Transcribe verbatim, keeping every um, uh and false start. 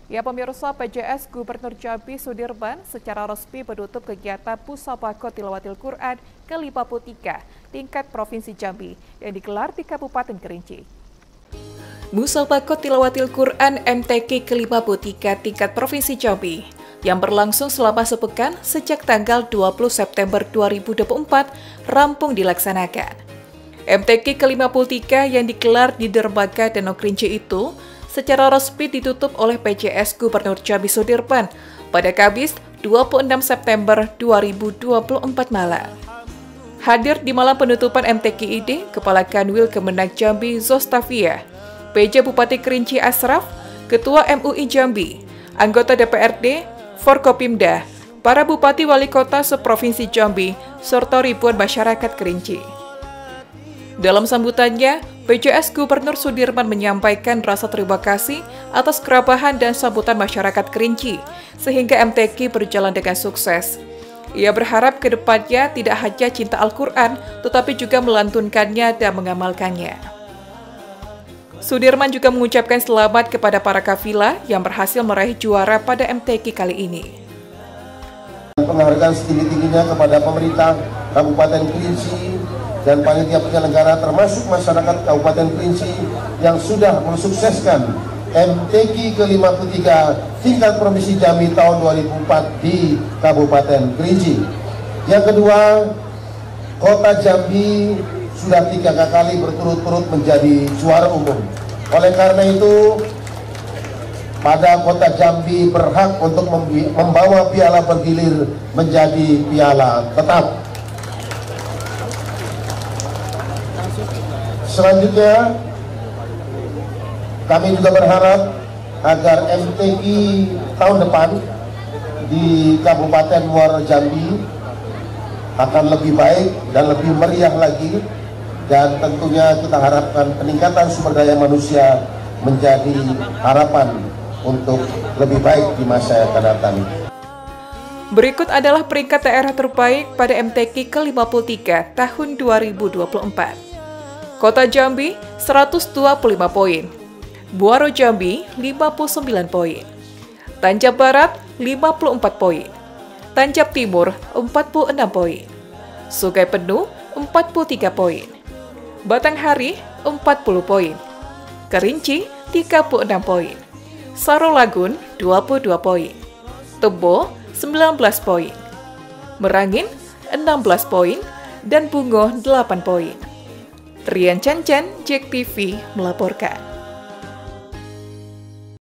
Ya pemirsa, P J S Gubernur Jambi Sudirman secara resmi menutup kegiatan Musabaqah Tilawatil Quran ke lima puluh tiga tingkat Provinsi Jambi yang digelar di Kabupaten Kerinci. Musabaqah Tilawatil Quran M T Q ke lima puluh tiga tingkat Provinsi Jambi yang berlangsung selama sepekan sejak tanggal dua puluh September dua ribu dua puluh empat rampung dilaksanakan. M T Q ke lima puluh tiga yang digelar di Dermaga Danau Kerinci itu secara resmi ditutup oleh P J S Gubernur Jambi Sudirman pada Kamis dua puluh enam September dua ribu dua puluh empat malam. Hadir di malam penutupan M T Q ini, Kepala Kanwil Kemenag Jambi Zostavia, P J Bupati Kerinci Asraf, Ketua M U I Jambi, anggota D P R D, Forkopimda, para Bupati Wali Kota seprovinsi Jambi, serta ribuan masyarakat Kerinci. Dalam sambutannya, P J S Gubernur Sudirman menyampaikan rasa terima kasih atas kerabahan dan sambutan masyarakat Kerinci, sehingga M T Q berjalan dengan sukses. Ia berharap ke depannya tidak hanya cinta Al-Quran, tetapi juga melantunkannya dan mengamalkannya. Sudirman juga mengucapkan selamat kepada para kafilah yang berhasil meraih juara pada M T Q kali ini. Penghargaan setinggi-tingginya kepada pemerintah Kabupaten Kerinci dan panitia penyelenggara termasuk masyarakat Kabupaten Kerinci yang sudah mensukseskan M T Q ke lima puluh tiga tingkat Provinsi Jambi tahun dua ribu empat di Kabupaten Kerinci. Yang kedua, Kota Jambi sudah tiga kali berturut-turut menjadi juara umum. Oleh karena itu, pada Kota Jambi berhak untuk membawa piala bergilir menjadi piala tetap. Selanjutnya, kami juga berharap agar M T Q tahun depan di Kabupaten Muara Jambi akan lebih baik dan lebih meriah lagi, dan tentunya kita harapkan peningkatan sumber daya manusia menjadi harapan untuk lebih baik di masa yang akan datang. Berikut adalah peringkat daerah terbaik pada M T Q ke lima puluh tiga tahun dua ribu dua puluh empat. Kota Jambi seratus dua puluh lima poin, Muaro Jambi lima puluh sembilan poin, Tanjab Barat lima puluh empat poin, Tanjab Timur empat puluh enam poin, Sungai Penuh empat puluh tiga poin, Batanghari empat puluh poin, Kerinci tiga puluh enam poin, Sarolagun dua puluh dua poin, Tebo sembilan belas poin, Merangin enam belas poin, dan Bungo delapan poin. Rian Chan Chan, Jack T V melaporkan.